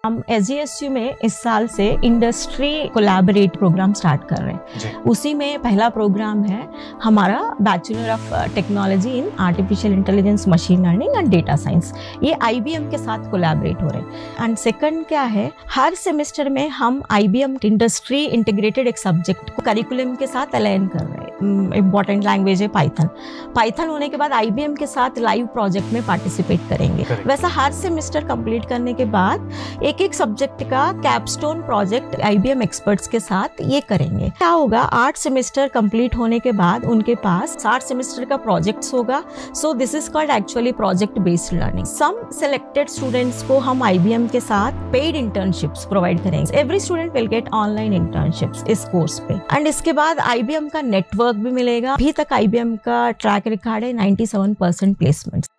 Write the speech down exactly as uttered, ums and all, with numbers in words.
हम S G S U में इस साल से इंडस्ट्री कोलैबोरेट प्रोग्राम स्टार्ट कर रहे हैं। उसी में पहला प्रोग्राम है हमारा bachelor of technology in artificial intelligence, machine learning and data science. ये आई बी एम के साथ कोलैबोरेट हो रहे हैं। एंड सेकंड क्या है, हर सेमेस्टर में हम I B M industry integrated एक सब्जेक्ट को करिकुलम के साथ अलाइन कर रहे हैं। इम्पॉर्टेंट लैंग्वेज है पाइथन। पाइथन होने के बाद आई बी एम के साथ लाइव प्रोजेक्ट में पार्टिसिपेट करेंगे। वैसा हर सेमेस्टर कंप्लीट करने के बाद एक एक सब्जेक्ट का capstone project I B M experts के साथ ये करेंगे। क्या होगा, आठ सेमेस्टर कंप्लीट होने के बाद उनके पास साठ सेमेस्टर का प्रोजेक्ट्स होगा। So this is called actually project based learning. Some selected students को हम आई बी एम के साथ पेड इंटर्नशिप्स प्रोवाइड करेंगे। Every student will get online internships इस कोर्स पे। एंड इसके बाद आई बी एम का नेटवर्क भी मिलेगा। अभी तक आई बी एम का ट्रैक रिकॉर्ड है नाइंटी सेवन परसेंट प्लेसमेंट्स।